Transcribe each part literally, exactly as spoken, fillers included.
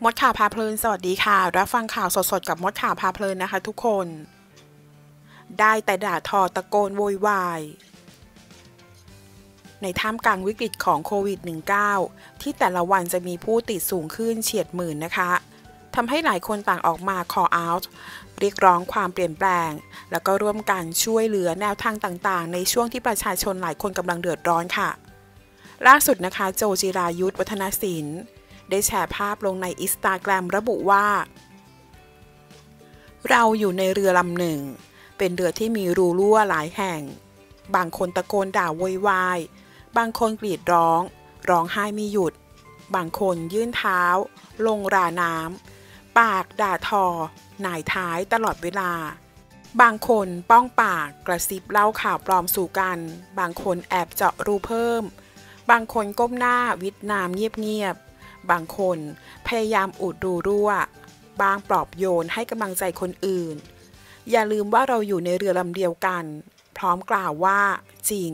มดข่าวพาเพลินสวัสดีค่ะรับฟังข่าวสดๆกับมดข่าวพาเพลินนะคะทุกคนได้แต่ด่าทอตะโกนโวยวายในท่ามกลางวิกฤตของโควิด สิบเก้า ที่แต่ละวันจะมีผู้ติดสูงขึ้นเฉียดหมื่นนะคะทำให้หลายคนต่างออกมา call out เรียกร้องความเปลี่ยนแปลงแล้วก็ร่วมกันช่วยเหลือแนวทางต่างๆในช่วงที่ประชาชนหลายคนกำลังเดือดร้อนค่ะล่าสุดนะคะโจจิรายุทธวัฒนศิลป์ได้แชร์ภาพลงใน อินสตาแกรม ระบุว่าเราอยู่ในเรือลำหนึ่งเป็นเรือที่มีรูรั่วหลายแห่งบางคนตะโกนด่าโวยวายบางคนกรีดร้องร้องไห้ไม่หยุดบางคนยื่นเท้าลงราน้ำปากด่าทอหน่ายท้ายตลอดเวลาบางคนป้องปากกระซิบเล่าข่าวปลอมสู่กันบางคนแอบเจาะรูเพิ่มบางคนก้มหน้าวิดน้ำเงียบๆบางคนพยายามอุดรูรั่วบางปลอบโยนให้กำลังใจคนอื่นอย่าลืมว่าเราอยู่ในเรือลำเดียวกันพร้อมกล่าวว่าจริง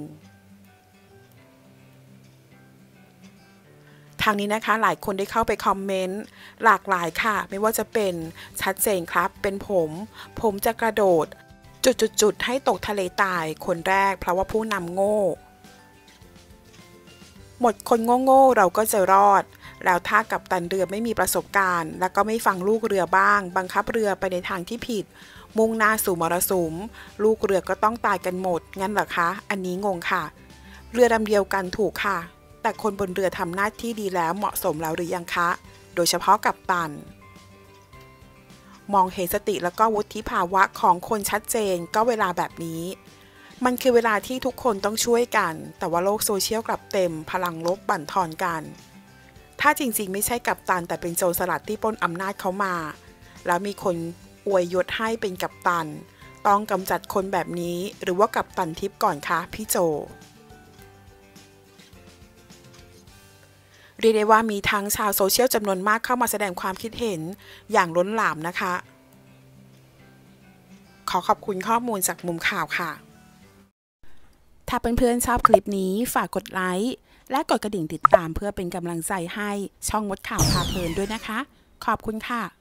ทางนี้นะคะหลายคนได้เข้าไปคอมเมนต์หลากหลายค่ะไม่ว่าจะเป็นชัดเจนครับเป็นผมผมจะกระโดดจุดๆๆให้ตกทะเลตายคนแรกเพราะว่าผู้นำโง่หมดคนโง่ๆเราก็จะรอดแล้วถ้ากัปตันเรือไม่มีประสบการณ์แล้วก็ไม่ฟังลูกเรือบ้างบังคับเรือไปในทางที่ผิดมุ่งหน้าสู่มรสุมลูกเรือก็ต้องตายกันหมดงั้นเหรอคะอันนี้งงค่ะเรือลำเดียวกันถูกค่ะแต่คนบนเรือทำหน้าที่ดีแล้วเหมาะสมแล้วหรือยังคะโดยเฉพาะกัปตันมองเห็นสติแล้วก็วุฒิภาวะของคนชัดเจนก็เวลาแบบนี้มันคือเวลาที่ทุกคนต้องช่วยกันแต่ว่าโลกโซเชียลกลับเต็มพลังลบบั่นทอนกันถ้าจริงๆไม่ใช่กัปตันแต่เป็นโจรสลัดที่ปล้นอำนาจเขามาแล้วมีคนอวยยศให้เป็นกัปตันต้องกำจัดคนแบบนี้หรือว่ากัปตันทิพย์ก่อนคะพี่โจเรียกได้ว่ามีทั้งชาวโซเชียลจำนวนมากเข้ามาแสดงความคิดเห็นอย่างล้นหลามนะคะขอขอบคุณข้อมูลจากมุมข่าวค่ะถ้าเพื่อนๆชอบคลิปนี้ฝากกดไลค์และกดกระดิ่งติดตามเพื่อเป็นกำลังใจให้ช่องมดข่าวพาเพลินด้วยนะคะขอบคุณค่ะ